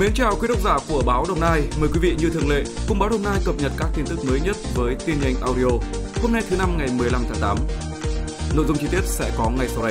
Mến chào quý độc giả của báo Đồng Nai. Mời quý vị như thường lệ cùng báo Đồng Nai cập nhật các tin tức mới nhất với tin nhanh audio. Hôm nay thứ năm ngày 15 tháng 8. Nội dung chi tiết sẽ có ngay sau đây.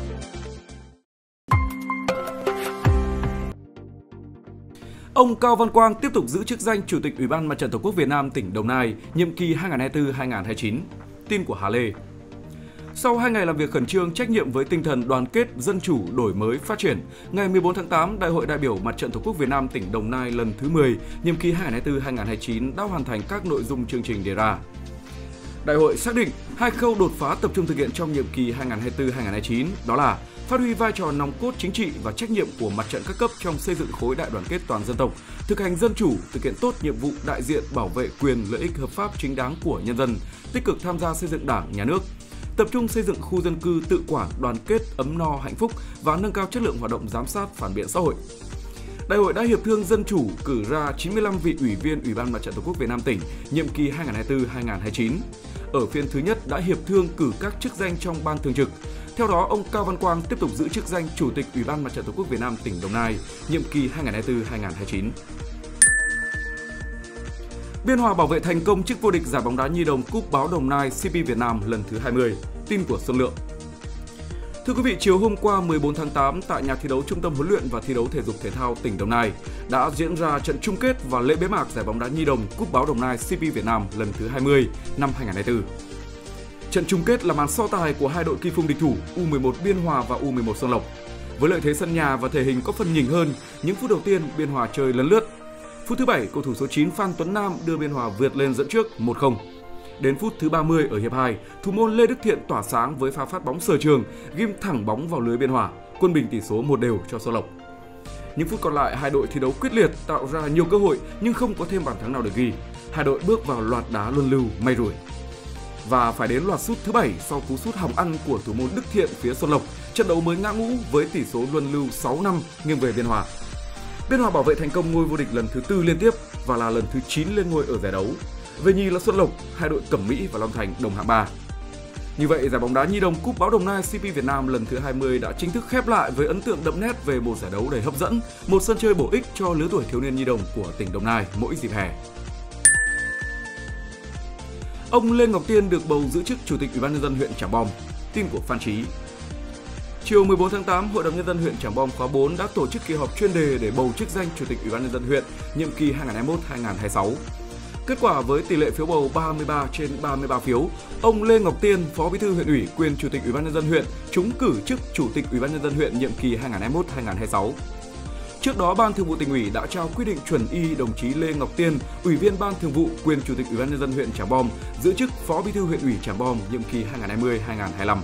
Ông Cao Văn Quang tiếp tục giữ chức danh Chủ tịch Ủy ban Mặt trận Tổ quốc Việt Nam tỉnh Đồng Nai, nhiệm kỳ 2024-2029. Tin của Hà Lê. Sau 2 ngày làm việc khẩn trương, trách nhiệm với tinh thần đoàn kết, dân chủ, đổi mới, phát triển, ngày 14 tháng 8, Đại hội đại biểu Mặt trận Tổ quốc Việt Nam tỉnh Đồng Nai lần thứ 10, nhiệm kỳ 2024-2029 đã hoàn thành các nội dung chương trình đề ra. Đại hội xác định 2 khâu đột phá tập trung thực hiện trong nhiệm kỳ 2024-2029, đó là phát huy vai trò nòng cốt chính trị và trách nhiệm của mặt trận các cấp trong xây dựng khối đại đoàn kết toàn dân tộc, thực hành dân chủ, thực hiện tốt nhiệm vụ đại diện bảo vệ quyền lợi ích hợp pháp chính đáng của nhân dân, tích cực tham gia xây dựng Đảng, Nhà nước, tập trung xây dựng khu dân cư tự quản, đoàn kết, ấm no, hạnh phúc và nâng cao chất lượng hoạt động giám sát phản biện xã hội. Đại hội đã hiệp thương dân chủ cử ra 95 vị ủy viên Ủy ban Mặt trận Tổ quốc Việt Nam tỉnh nhiệm kỳ 2024-2029. Ở phiên thứ nhất đã hiệp thương cử các chức danh trong ban thường trực. Theo đó, ông Cao Văn Quang tiếp tục giữ chức danh Chủ tịch Ủy ban Mặt trận Tổ quốc Việt Nam tỉnh Đồng Nai nhiệm kỳ 2024-2029. Biên Hòa bảo vệ thành công chức vô địch giải bóng đá nhi đồng Cúp Báo Đồng Nai CP Việt Nam lần thứ 20. Tin của Xuân Lượng. Thưa quý vị, chiều hôm qua 14 tháng 8 tại nhà thi đấu Trung tâm huấn luyện và thi đấu thể dục thể thao tỉnh Đồng Nai đã diễn ra trận chung kết và lễ bế mạc giải bóng đá nhi đồng Cúp Báo Đồng Nai CP Việt Nam lần thứ 20 năm 2024. Trận chung kết là màn so tài của hai đội kỳ phùng địch thủ U11 Biên Hòa và U11 Xuân Lộc. Với lợi thế sân nhà và thể hình có phần nhỉnh hơn, những phút đầu tiên Biên Hòa chơi lấn lướt. Phút thứ 7, cầu thủ số 9 Phan Tuấn Nam đưa Biên Hòa vượt lên dẫn trước 1-0. Đến phút thứ 30 ở hiệp 2, thủ môn Lê Đức Thiện tỏa sáng với pha phát bóng sở trường, ghim thẳng bóng vào lưới Biên Hòa, quân bình tỷ số 1-1 cho Xuân Lộc. Những phút còn lại, hai đội thi đấu quyết liệt, tạo ra nhiều cơ hội nhưng không có thêm bàn thắng nào được ghi. Hai đội bước vào loạt đá luân lưu may rủi. Và phải đến loạt sút thứ 7 sau cú sút hỏng ăn của thủ môn Đức Thiện phía Xuân Lộc, trận đấu mới ngã ngũ với tỷ số luân lưu 6-5 nghiêng về Biên Hòa. Biên Hòa bảo vệ thành công ngôi vô địch lần thứ 4 liên tiếp và là lần thứ 9 lên ngôi ở giải đấu. Về nhì là Xuân Lộc, hai đội Cẩm Mỹ và Long Thành đồng hạng 3. Như vậy, giải bóng đá nhi đồng Cúp Báo Đồng Nai CP Việt Nam lần thứ 20 đã chính thức khép lại với ấn tượng đậm nét về một giải đấu đầy hấp dẫn, một sân chơi bổ ích cho lứa tuổi thiếu niên nhi đồng của tỉnh Đồng Nai mỗi dịp hè. Ông Lê Ngọc Tiên được bầu giữ chức Chủ tịch Ủy ban nhân dân huyện Trảng Bom. Tin của Phan Trí. Chiều 14 tháng 8, Hội đồng nhân dân huyện Trảng Bom khóa 4 đã tổ chức kỳ họp chuyên đề để bầu chức danh Chủ tịch Ủy ban nhân dân huyện nhiệm kỳ 2021-2026. Kết quả với tỷ lệ phiếu bầu 33 trên 33 phiếu, ông Lê Ngọc Tiên, Phó Bí thư huyện ủy, quyền Chủ tịch Ủy ban nhân dân huyện, trúng cử chức Chủ tịch Ủy ban nhân dân huyện nhiệm kỳ 2021-2026. Trước đó, Ban Thường vụ Tỉnh ủy đã trao quyết định chuẩn y đồng chí Lê Ngọc Tiên, Ủy viên Ban Thường vụ, quyền Chủ tịch Ủy ban nhân dân huyện Trảng Bom, giữ chức Phó Bí thư huyện ủy Trảng Bom nhiệm kỳ 2020-2025.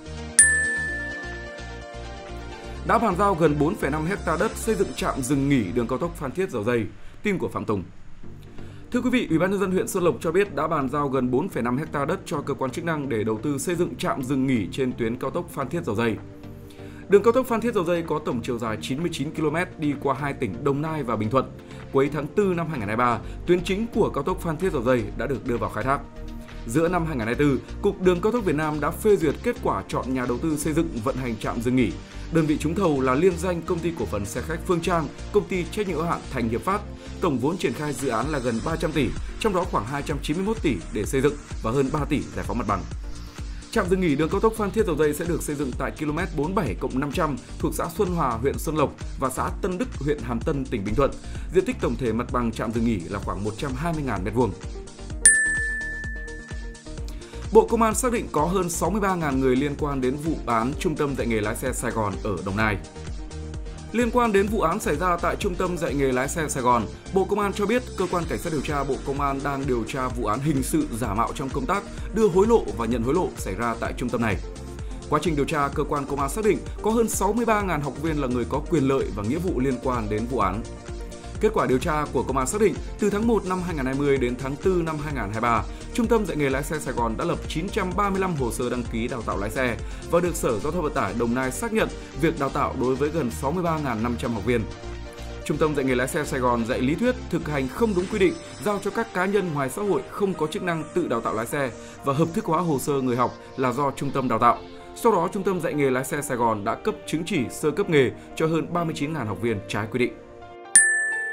Đã bàn giao gần 4,5 ha đất xây dựng trạm dừng nghỉ đường cao tốc Phan Thiết - Dầu Giây. Tin của Phạm Tùng. Thưa quý vị, Ủy ban nhân dân huyện Xuân Lộc cho biết đã bàn giao gần 4,5 ha đất cho cơ quan chức năng để đầu tư xây dựng trạm dừng nghỉ trên tuyến cao tốc Phan Thiết - Dầu Giây. Đường cao tốc Phan Thiết - Dầu Giây có tổng chiều dài 99 km đi qua hai tỉnh Đồng Nai và Bình Thuận. Cuối tháng 4 năm 2023, tuyến chính của cao tốc Phan Thiết - Dầu Giây đã được đưa vào khai thác. Giữa năm 2024, Cục Đường cao tốc Việt Nam đã phê duyệt kết quả chọn nhà đầu tư xây dựng vận hành trạm dừng nghỉ. Đơn vị trúng thầu là liên danh Công ty Cổ phần Xe khách Phương Trang, Công ty trách nhiệm hữu hạn Thành Hiệp Phát. Tổng vốn triển khai dự án là gần 300 tỷ, trong đó khoảng 291 tỷ để xây dựng và hơn 3 tỷ giải phóng mặt bằng. Trạm dừng nghỉ đường cao tốc Phan Thiết - Dầu Giây sẽ được xây dựng tại km 47+500 thuộc xã Xuân Hòa, huyện Xuân Lộc và xã Tân Đức, huyện Hàm Tân, tỉnh Bình Thuận. Diện tích tổng thể mặt bằng trạm dừng nghỉ là khoảng 120.000 m². Bộ Công an xác định có hơn 63.000 người liên quan đến vụ án Trung tâm dạy nghề lái xe Sài Gòn ở Đồng Nai. Liên quan đến vụ án xảy ra tại Trung tâm dạy nghề lái xe Sài Gòn, Bộ Công an cho biết cơ quan cảnh sát điều tra Bộ Công an đang điều tra vụ án hình sự giả mạo trong công tác, đưa hối lộ và nhận hối lộ xảy ra tại trung tâm này. Quá trình điều tra, cơ quan công an xác định có hơn 63.000 học viên là người có quyền lợi và nghĩa vụ liên quan đến vụ án. Kết quả điều tra của công an xác định, từ tháng 1 năm 2020 đến tháng 4 năm 2023, Trung tâm dạy nghề lái xe Sài Gòn đã lập 935 hồ sơ đăng ký đào tạo lái xe và được Sở Giao thông Vận tải Đồng Nai xác nhận việc đào tạo đối với gần 63.500 học viên. Trung tâm dạy nghề lái xe Sài Gòn dạy lý thuyết thực hành không đúng quy định, giao cho các cá nhân ngoài xã hội không có chức năng tự đào tạo lái xe và hợp thức hóa hồ sơ người học là do trung tâm đào tạo. Sau đó, Trung tâm dạy nghề lái xe Sài Gòn đã cấp chứng chỉ sơ cấp nghề cho hơn 39.000 học viên trái quy định.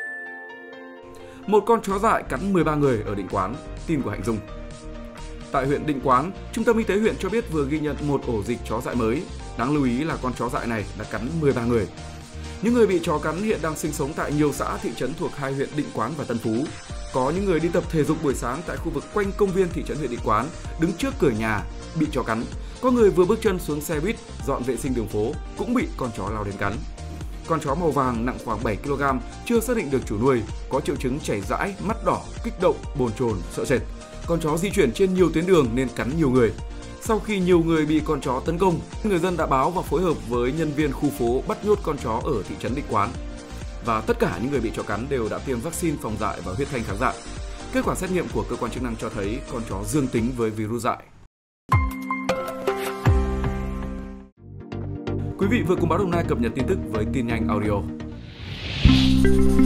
Một con chó dại cắn 13 người ở Định Quán, tin của Hạnh Dung. Tại huyện Định Quán, Trung tâm Y tế huyện cho biết vừa ghi nhận một ổ dịch chó dại mới. Đáng lưu ý là con chó dại này đã cắn 13 người. Những người bị chó cắn hiện đang sinh sống tại nhiều xã, thị trấn thuộc hai huyện Định Quán và Tân Phú. Có những người đi tập thể dục buổi sáng tại khu vực quanh công viên thị trấn huyện Định Quán, đứng trước cửa nhà bị chó cắn. Có người vừa bước chân xuống xe buýt dọn vệ sinh đường phố cũng bị con chó lao đến cắn. Con chó màu vàng nặng khoảng 7 kg, chưa xác định được chủ nuôi, có triệu chứng chảy rãi, mắt đỏ, kích động, bồn chồn, sợ sệt. Con chó di chuyển trên nhiều tuyến đường nên cắn nhiều người. Sau khi nhiều người bị con chó tấn công, người dân đã báo và phối hợp với nhân viên khu phố bắt nhốt con chó ở thị trấn Định Quán. Và tất cả những người bị chó cắn đều đã tiêm vaccine phòng dại và huyết thanh kháng dại. Kết quả xét nghiệm của cơ quan chức năng cho thấy con chó dương tính với virus dại. Quý vị vừa cùng Báo Đồng Nai cập nhật tin tức với tin nhanh audio.